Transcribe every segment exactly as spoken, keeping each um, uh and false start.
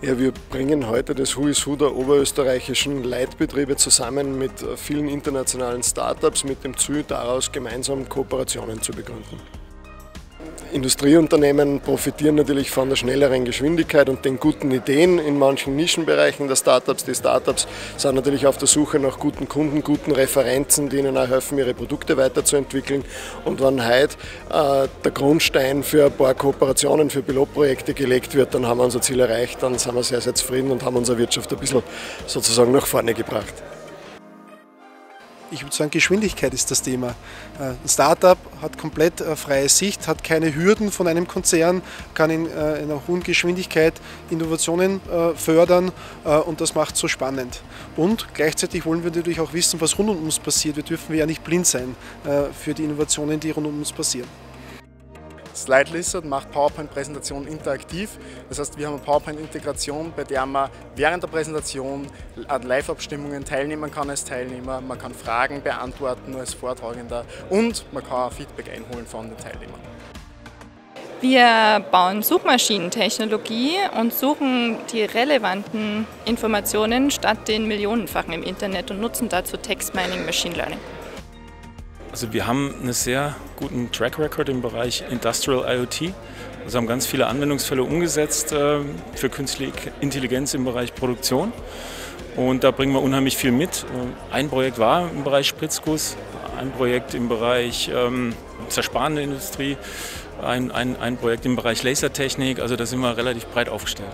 Ja, wir bringen heute das Who is Who der oberösterreichischen Leitbetriebe zusammen mit vielen internationalen Startups mit dem Ziel, daraus gemeinsam Kooperationen zu begründen. Industrieunternehmen profitieren natürlich von der schnelleren Geschwindigkeit und den guten Ideen in manchen Nischenbereichen der Startups. Die Startups sind natürlich auf der Suche nach guten Kunden, guten Referenzen, die ihnen auch helfen, ihre Produkte weiterzuentwickeln. Und wenn heute äh, der Grundstein für ein paar Kooperationen, für Pilotprojekte gelegt wird, dann haben wir unser Ziel erreicht, dann sind wir sehr, sehr zufrieden und haben unsere Wirtschaft ein bisschen sozusagen nach vorne gebracht. Ich würde sagen, Geschwindigkeit ist das Thema. Ein Startup hat komplett freie Sicht, hat keine Hürden von einem Konzern, kann in einer hohen Geschwindigkeit Innovationen fördern und das macht es so spannend. Und gleichzeitig wollen wir natürlich auch wissen, was rund um uns passiert. Wir dürfen ja nicht blind sein für die Innovationen, die rund um uns passieren. Slide Lizard macht PowerPoint-Präsentationen interaktiv. Das heißt, wir haben eine PowerPoint-Integration, bei der man während der Präsentation an Live-Abstimmungen teilnehmen kann als Teilnehmer. Man kann Fragen beantworten als Vortragender und man kann auch Feedback einholen von den Teilnehmern. Wir bauen Suchmaschinentechnologie und suchen die relevanten Informationen statt den Millionenfachen im Internet und nutzen dazu Text Mining, Machine Learning. Also wir haben einen sehr guten Track Record im Bereich Industrial IoT. Also haben ganz viele Anwendungsfälle umgesetzt äh, für künstliche Intelligenz im Bereich Produktion. Und da bringen wir unheimlich viel mit. Ein Projekt war im Bereich Spritzguss, ein Projekt im Bereich ähm, zersparende Industrie, ein, ein, ein Projekt im Bereich Lasertechnik. Also da sind wir relativ breit aufgestellt.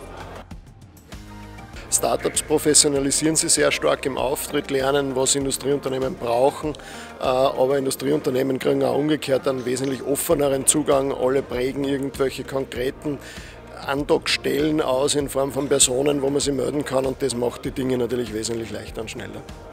Startups professionalisieren sich sehr stark im Auftritt, lernen, was Industrieunternehmen brauchen, aber Industrieunternehmen kriegen auch umgekehrt einen wesentlich offeneren Zugang. Alle prägen irgendwelche konkreten Andockstellen aus in Form von Personen, wo man sich melden kann, und das macht die Dinge natürlich wesentlich leichter und schneller.